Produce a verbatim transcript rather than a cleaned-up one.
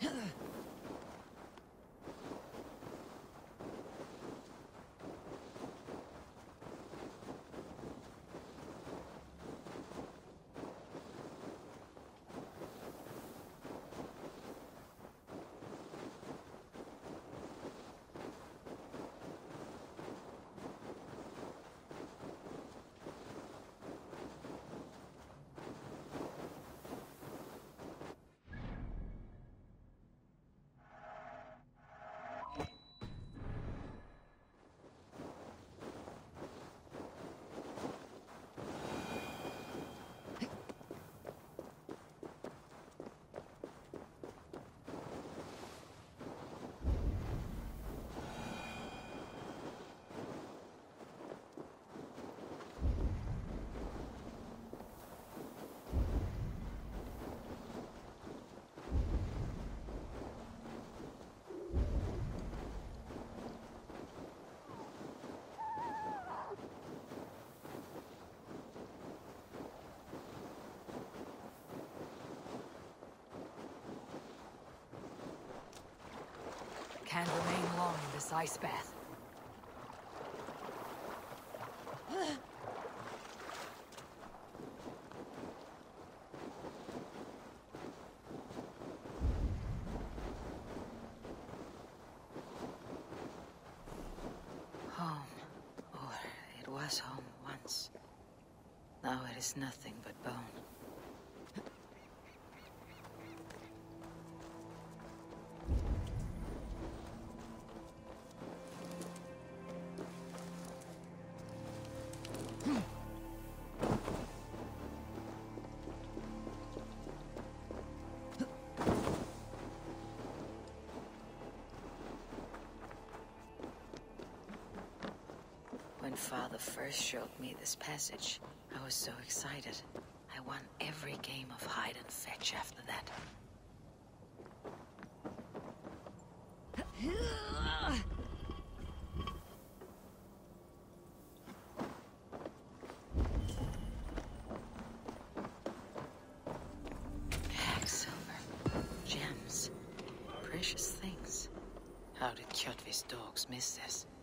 Can't remain long in this ice bath. Home. Or it was home once. Now it is nothing but bone. When Father first showed me this passage, I was so excited. I won every game of hide and fetch after that. Silver, gems, precious things. How did Kjotve's dogs miss this?